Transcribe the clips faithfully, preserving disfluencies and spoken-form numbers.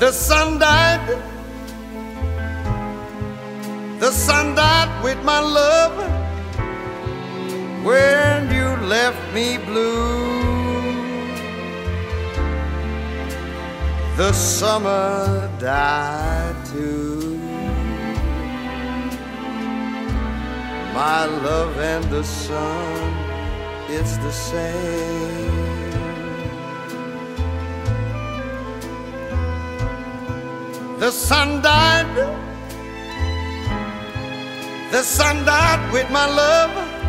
The sun died, the sun died with my love when you left me blue. The summer died too. My love and the sun, it's the same. The sun died, the sun died with my love,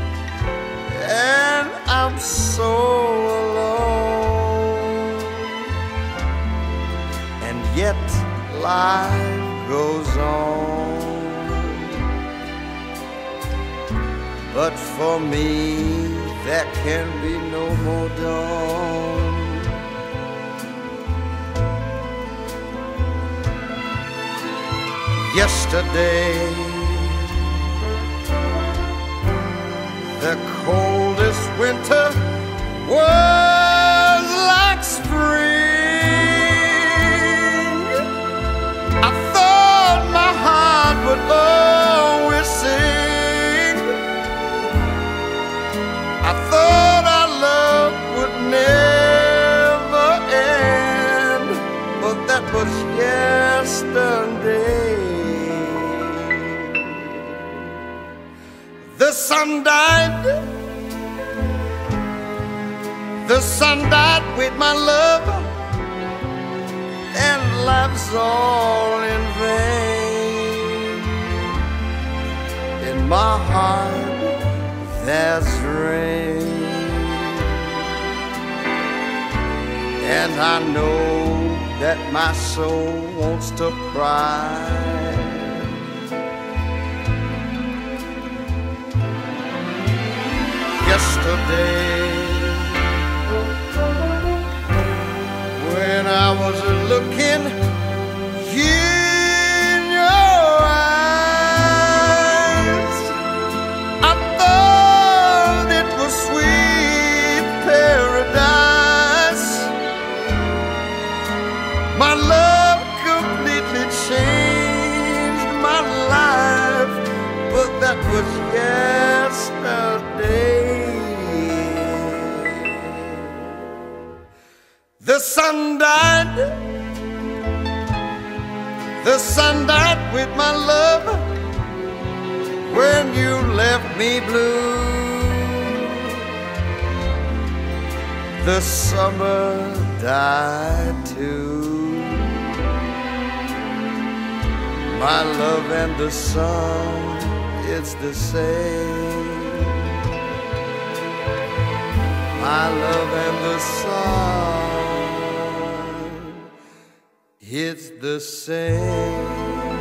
and I'm so alone. And yet life goes on. But for me, there can be no more dawn. Yesterday, the coldest winter was like spring. I thought my heart would always sing. I thought our love would never end, but that was yesterday. The sun died, the sun died with my love, and life's all in vain. In my heart there's rain, and I know that my soul wants to cry. Yesterday, when I was looking in your eyes, I thought it was sweet paradise. My love completely changed my life, but that was yesterday. The sun died, the sun died with my love when you left me blue. The summer died too. My love and the sun, it's the same. My love and the sun, it's the same.